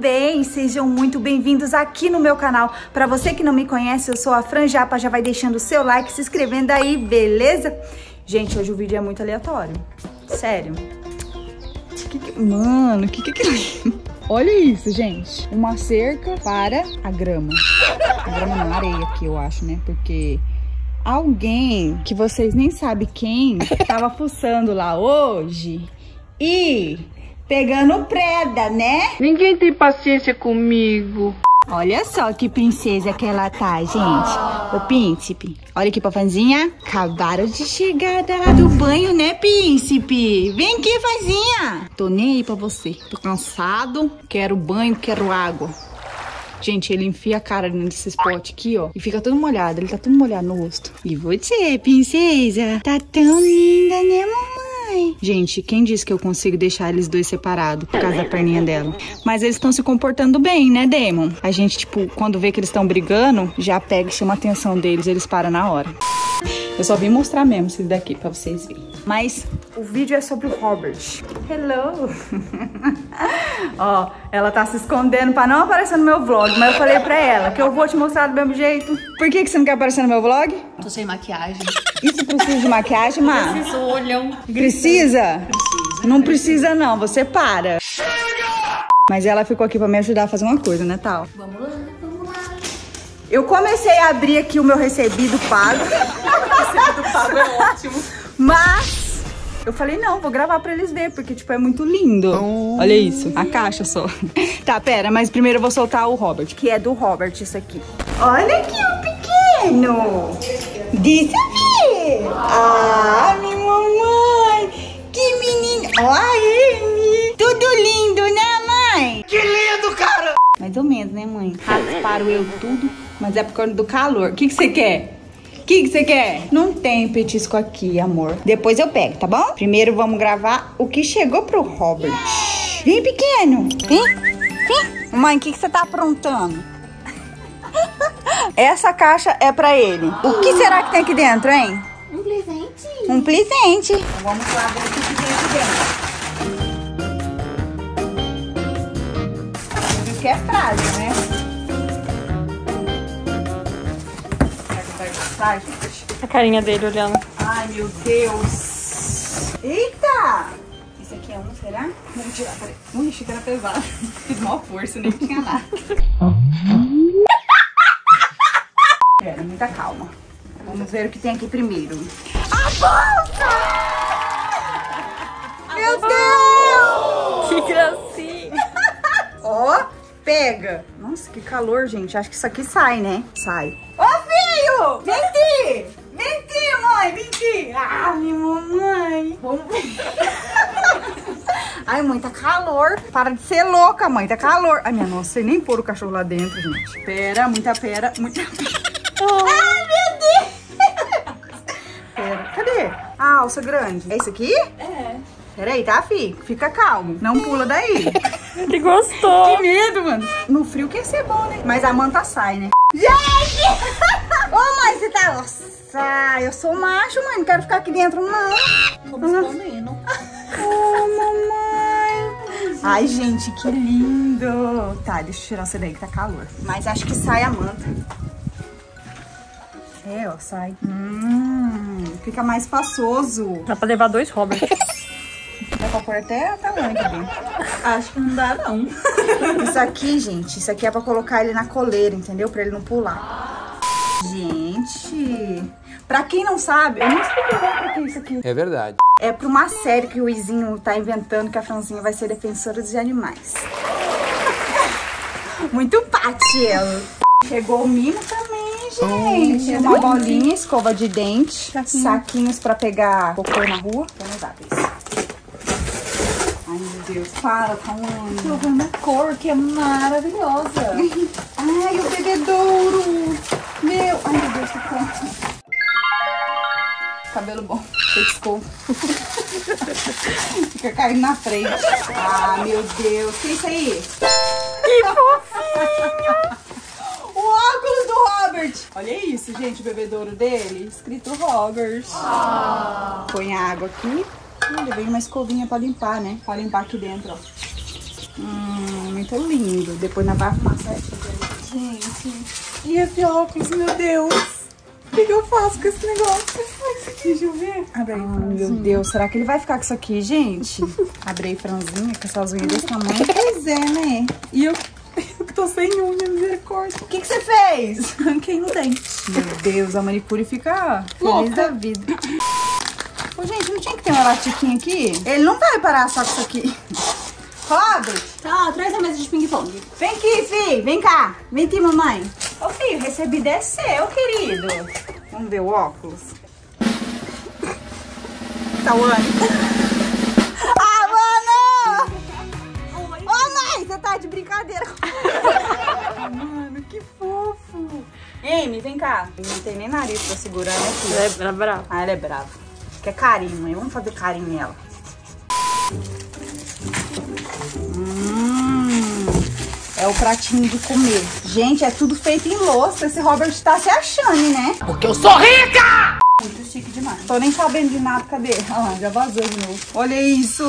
bem? Sejam muito bem-vindos aqui no meu canal. Pra você que não me conhece, eu sou a Fran Japa, já vai deixando o seu like, se inscrevendo aí, beleza? Gente, hoje o vídeo é muito aleatório. Sério. Mano, que é aquilo? Olha isso, gente. Uma cerca para a grama. A grama não, a areia aqui, eu acho, né? Porque alguém, que vocês nem sabem quem, tava fuçando lá hoje e pegando preda, né? Ninguém tem paciência comigo. Olha só que princesa que ela tá, gente. Ô, príncipe, olha aqui, pafanzinha. Acabaram de chegar do banho, né, príncipe? Vem aqui, fazinha. Tô nem aí pra você. Tô cansado, quero banho, quero água. Gente, ele enfia a cara nesse spot aqui, ó, e fica todo molhado. Ele tá todo molhado no rosto. E você, princesa? Tá tão linda, né, mamãe? Gente, quem disse que eu consigo deixar eles dois separados por causa da perninha dela? Mas eles estão se comportando bem, né, Damon? A gente, tipo, quando vê que eles estão brigando, já pega e chama a atenção deles, eles param na hora. Eu só vim mostrar mesmo isso daqui pra vocês verem. Mas o vídeo é sobre o Robert. Hello! Ó, ela tá se escondendo pra não aparecer no meu vlog, mas eu falei pra ela que eu vou te mostrar do mesmo jeito. Por que você não quer aparecer no meu vlog? Tô sem maquiagem. Isso precisa de maquiagem, Má? Preciso olhão. Precisa? Não precisa não, você para. Mas ela ficou aqui pra me ajudar a fazer uma coisa, né, Tal? Vamos lá, vamos lá. Eu comecei a abrir aqui o meu recebido pago. O recebido pago é ótimo. Mas eu falei, não, vou gravar pra eles verem, porque, tipo, é muito lindo. Olha isso, a caixa só. Tá, pera, mas primeiro eu vou soltar o Robert, que é do Robert, isso aqui. Olha aqui o pequeno. Disse aqui. Ah, minha mamãe. Que menino. Olha ele. Tudo lindo, né, mãe? Que lindo, cara! Mais ou menos, né, mãe? Rasparam eu tudo, mas é por causa do calor. O que você quer? O que você quer? Não tem petisco aqui, amor. Depois eu pego, tá bom? Primeiro vamos gravar o que chegou pro Robert. Vem, pequeno. Vem. Vem. Mãe, o que você tá aprontando? Essa caixa é pra ele. O que será que tem aqui dentro, hein? Um presente. Um presente. Então vamos lá ver o que tem aqui dentro. Viu que é frágil, né? A carinha dele olhando. Ai, meu Deus. Eita! Esse aqui é um, será? Vamos tirar, peraí. Ui, achei que era pesado. Fiz maior força, nem tinha nada. Pera, muita calma. Vamos ver o que tem aqui primeiro. A bolsa! Meu Deus! Que gracinha. Ó, pega. Nossa, que calor, gente. Acho que isso aqui sai, né? Sai. Ô, filho! Vem aqui! Vem aqui, mãe! Vem aqui! Ah, minha mamãe! Vamos ver. Ai, mãe, tá calor. Para de ser louca, mãe. Tá calor. Ai, minha nossa, sei nem pôr o cachorro lá dentro, gente. Pera, muita pera, muita pera. Oh. Ai, meu Deus! Pera, cadê? A alça grande. É isso aqui? É. Peraí, tá, fi? Fica calmo. Não pula daí. Ele gostou. Que medo, mano. No frio quer ser bom, né? Mas a manta sai, né? Gente! Ô, mãe, você tá... Nossa, eu sou macho, mãe. Não quero ficar aqui dentro, não. Vamos comendo. Ô, mamãe. Ai, gente, que lindo. Tá, deixa eu tirar essa daí que tá calor. Mas acho que sai a manta. É, ó, sai. Fica mais espaçoso. Dá pra levar 2 Robert. Dá pra pôr até a tamanho aqui dentro. Acho que não dá, não. Isso aqui, gente, isso aqui é pra colocar ele na coleira, entendeu? Pra ele não pular. Gente, pra quem não sabe, eu não expliquei pra que é isso aqui. É verdade. É pra uma série que o Izinho tá inventando, que a Franzinha vai ser defensora dos animais. Muito pati ela. Chegou o mimo também, gente. Uma bolinha, escova de dente, saquinhos pra pegar cocô na rua. Vamos usar isso. Ai, meu Deus, para, Tawane. Tô vendo a cor, que é maravilhosa. Ai, o bebedouro. Meu, ai, meu Deus, que pronto. Cabelo bom, pescou. Fica caindo na frente. Ah, meu Deus, que é isso aí? Que fofinho. O óculos do Robert. Olha isso, gente, o bebedouro dele. Escrito Robert. Põe a água aqui. Olha, veio uma escovinha pra limpar, né? Pra limpar aqui dentro, ó. muito lindo. Depois nós vamos arrumar certinho. Gente, e esse óculos, meu Deus? O que eu faço com esse negócio? Deixa eu ver. Abre aí, meu Deus. Será que ele vai ficar com isso aqui, gente? Abre aí, franzinha, com essas unhas desse tamanho. Pois é, né? E eu que tô sem unha, misericórdia. O que você fez? Arranquei no dente. Meu Deus, a manicure fica Louca. feliz da vida. Ô, gente, não tinha que ter uma latiquinha aqui? Ele não vai parar só com isso aqui. Robert! Tá, traz a mesa de ping-pong. Vem aqui, filho. Vem cá. Vem aqui, mamãe. Ô, filho, recebi é seu, querido. Vamos ver o óculos. Tá, Wani? Ah, mano! Ô, mãe, você tá de brincadeira. Mano, que fofo. Amy, vem cá. Não tem nem nariz pra segurar, né, filho? Ela é brava. Ah, ela é brava. Quer carinho, mãe. Vamos fazer carinho nela. É o pratinho de comer. Gente, é tudo feito em louça. Esse Robert tá se achando, né? Porque eu sou rica! Muito chique demais. Tô nem sabendo de nada. Cadê? Olha lá, já vazou de novo. Olha isso.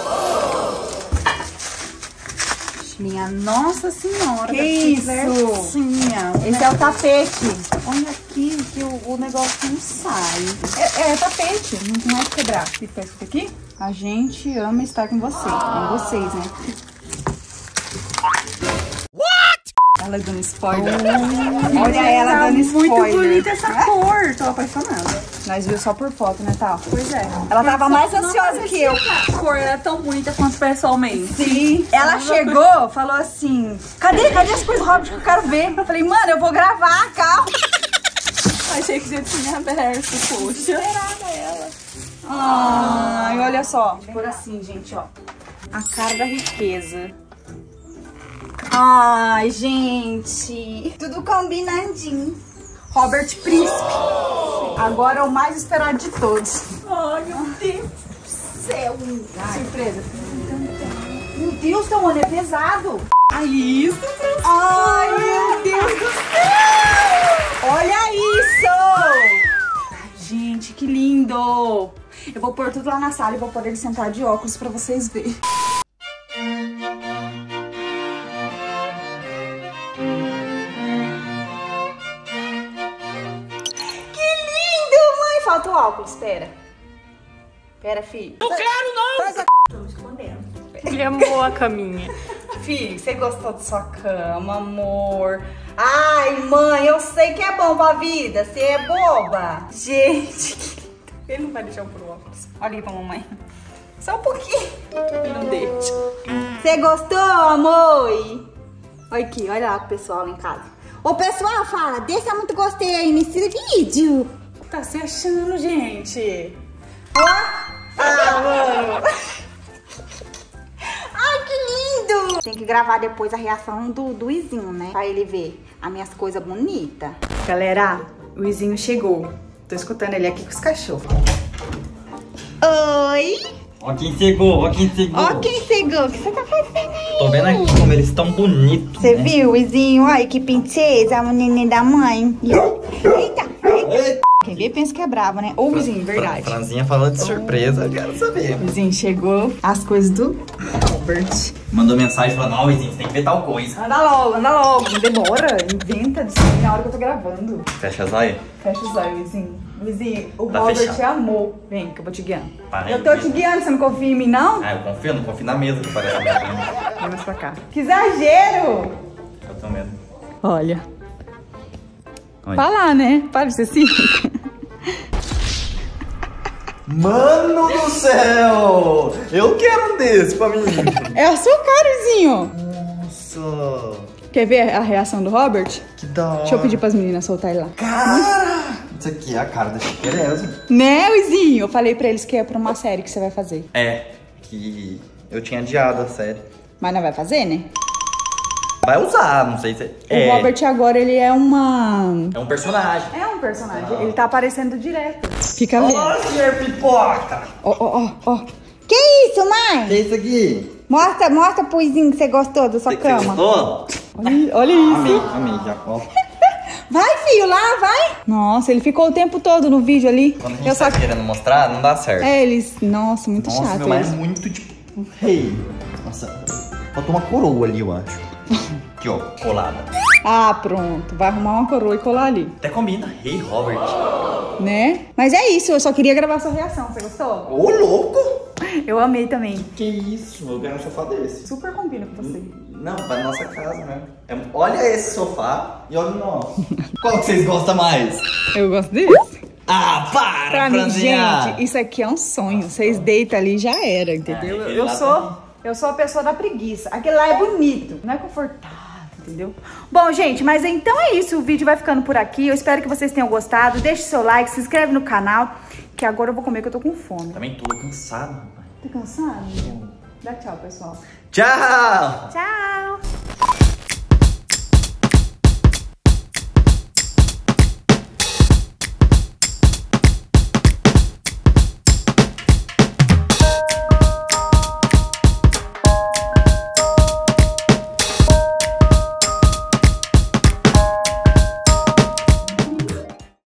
Minha Nossa Senhora. Que isso? Esse é o tapete. Olha aqui que o negócio não sai. É tapete. Não tem mais que quebrar. O que tá escrito aqui? A gente ama estar com você. Com vocês, né? Ela dando spoiler. Olha ela dando spoiler. Muito bonita essa cor. Tô apaixonada. Nós viu só por foto, né, Tal? Pois é. Ela tava mais ansiosa que eu. A cor é tão bonita quanto pessoalmente. Sim. Ela chegou, falou assim, cadê as coisas do Robert que eu quero ver? Eu falei, mano, eu vou gravar, calma. Achei que já tinha aberto, poxa. Ela. Ai, olha só. Por assim, gente, ó. A cara da riqueza. Ai, gente. Tudo combinandinho. Robert Príncipe. Agora é o mais esperado de todos. Ai, meu Deus do céu. Surpresa. Meu Deus, teu olho é pesado. Ai, isso, Ai, meu Deus do céu. Olha isso. Ai, gente, que lindo. Eu vou pôr tudo lá na sala e vou poder sentar de óculos pra vocês verem. Falta o óculos, pera. Pera, filho. Não quero, não! Tô me escondendo. Ele amou a caminha. Filho, você gostou de sua cama, amor? Ai, mãe, eu sei que é bom pra vida. Você é boba. Gente, que lindo. Ele não vai deixar eu pôr o óculos. Olha aí pra mamãe. Só um pouquinho. Ele não deixa. Você gostou, amor? Olha aqui, olha lá pro pessoal lá em casa. Ô, pessoal, fala, deixa muito gostei aí nesse vídeo. Tá se achando, gente. Ó. Ah, mano. Ai, que lindo. Tem que gravar depois a reação do Izinho, né? Pra ele ver as minhas coisas bonitas. Galera, o Izinho chegou. Tô escutando ele aqui com os cachorros. Oi. Ó quem chegou, ó quem chegou. Ó quem chegou. O que você tá fazendo aí? Tô vendo aqui como eles estão bonitos. Você né? viu, Izinho? Olha que princesa, a neném da mãe. Eita. Quem vê pensa que é brava, né? Ô, Vizinho, verdade. Franzinha falando de surpresa, eu quero saber. Vizinho, chegou as coisas do Robert. Mandou mensagem falando, ó, Vizinho, você tem que ver tal coisa. Anda logo. Demora, inventa disso aí na hora que eu tô gravando. Fecha as olhos. Fecha os olhos, Vizinho. Vizinho, o Tá Robert fechado. amou. Vem, que eu vou te guiando. Para Eu aí, tô te Vizinho. guiando, você não confia em mim, não? Ah, eu não confio na mesa que parece a minha prima. Vem mais pra cá. Que exagero! Eu tô medo. Olha. Olha. Vai lá, né? Para de ser cínica. Mano do céu! Eu quero um desse pra mim. É a sua cara, Vizinho. Nossa, Quer ver a reação do Robert? que da hora. Deixa eu pedir pras meninas soltar ele lá. Cara! Isso aqui é a cara da Chiqueireza. Né, Vizinho? Eu falei pra eles que é pra uma série que você vai fazer. É, que eu tinha adiado a série. Mas não vai fazer, né? Vai usar, não sei se... O Robert agora, ele é uma... É um personagem. É um personagem. Ele tá aparecendo direto. Fica vendo. Ó, senhor pipoca! Ó. Que isso, mãe? Que é isso aqui? Mostra pro Izinho que você gostou da sua Você cama. gostou? Olha isso. Amei, já. Ó. Vai, filho, lá, vai. Nossa, ele ficou o tempo todo no vídeo ali. Quando a gente tá querendo mostrar, não dá certo. É, eles... Nossa, muito Nossa, chato meu, é eles. muito tipo... Rei. Nossa. Faltou uma coroa ali, eu acho. Aqui, ó, colada. Ah, pronto. Vai arrumar uma coroa e colar ali. Até combina. Hey, Robert. Né? Mas é isso, eu só queria gravar sua reação. Você gostou? Ô, louco! Eu amei também. Que isso? Eu quero um sofá desse. Super combina com você. Não, vai na nossa casa, né? Olha esse sofá e olha o nosso. Qual que vocês gostam mais? Eu gosto desse. Ah, para, Pra mim, Franzinha! gente, isso aqui é um sonho. Vocês deitam ali e já era, entendeu? Ah, Eu sou a pessoa da preguiça. Aquele lá é bonito, não é confortável. Entendeu? Bom, gente, mas então é isso. O vídeo vai ficando por aqui. Eu espero que vocês tenham gostado. Deixe seu like, se inscreve no canal, que agora eu vou comer, que eu tô com fome. Também tô cansado, rapaz. Tá cansado? Dá tchau, pessoal. Tchau! Tchau!